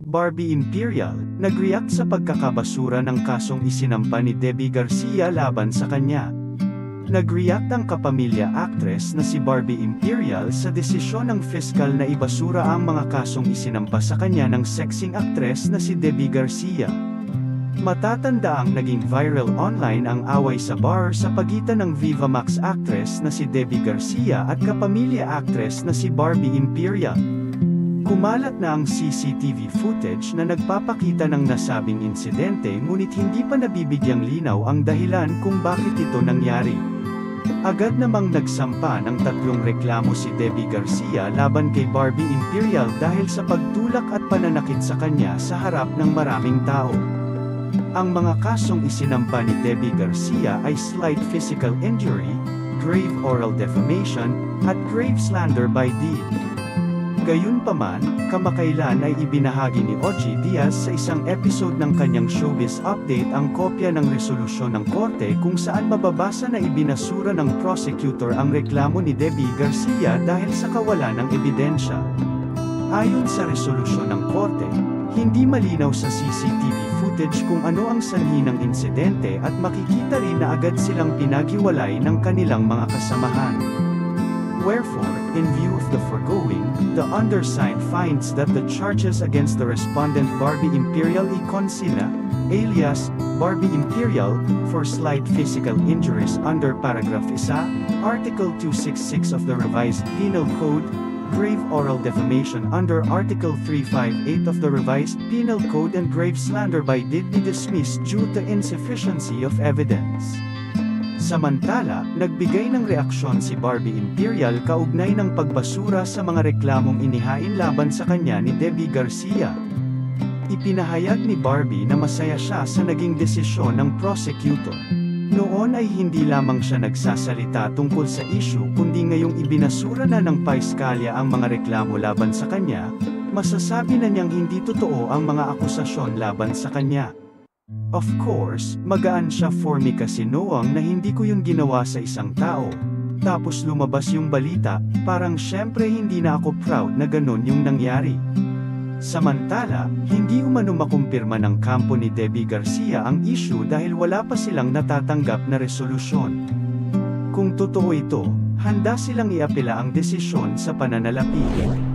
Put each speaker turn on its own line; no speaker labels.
Barbie Imperial, nag-react sa pagkakabasura ng kasong isinampa ni Debbie Garcia laban sa kanya. Nag-react ang kapamilya actress na si Barbie Imperial sa desisyon ng piskal na ibasura ang mga kasong isinampa sa kanya ng sexing actress na si Debbie Garcia. Matatandaang naging viral online ang away sa bar sa pagitan ng Viva Max actress na si Debbie Garcia at kapamilya actress na si Barbie Imperial. Kumalat na ang CCTV footage na nagpapakita ng nasabing insidente ngunit hindi pa nabibigyang linaw ang dahilan kung bakit ito nangyari. Agad namang nagsampa ng 3 reklamo si Debbie Garcia laban kay Barbie Imperial dahil sa pagtulak at pananakit sa kanya sa harap ng maraming tao. Ang mga kasong isinampa ni Debbie Garcia ay slight physical injury, grave oral defamation, at grave slander by deed. Gayunpaman, kamakailan ay ibinahagi ni Ogie Diaz sa isang episode ng kanyang Showbiz Update ang kopya ng resolusyon ng korte kung saan mababasa na ibinasura ng prosecutor ang reklamo ni Debbie Garcia dahil sa kawalan ng ebidensya. Ayon sa resolusyon ng korte, hindi malinaw sa CCTV footage kung ano ang sanhi ng insidente at makikita rin na agad silang pinaghiwalay ng kanilang mga kasamahan. Wherefore, in view of the foregoing, the undersigned finds that the charges against the respondent Barbie Imperial y Consina, alias Barbie Imperial, for slight physical injuries under paragraph 1, Article 266 of the Revised Penal Code, grave oral defamation under Article 358 of the Revised Penal Code and grave slander by deed be dismissed due to insufficiency of evidence. Samantala, nagbigay ng reaksyon si Barbie Imperial kaugnay ng pagbasura sa mga reklamong inihain laban sa kanya ni Debbie Garcia. Ipinahayag ni Barbie na masaya siya sa naging desisyon ng prosecutor. Noon ay hindi lamang siya nagsasalita tungkol sa issue kundi ngayong ibinasura na ng paiskalya ang mga reklamo laban sa kanya, masasabi na niyang hindi totoo ang mga akusasyon laban sa kanya. Of course, magaan siya for me kasi noong na hindi ko yung ginawa sa isang tao. Tapos lumabas yung balita, parang syempre hindi na ako proud na ganun yung nangyari. Samantala, hindi umano makumpirma ng kampo ni Debbie Garcia ang issue dahil wala pa silang natatanggap na resolusyon. Kung totoo ito, handa silang iapela ang desisyon sa pananalapi.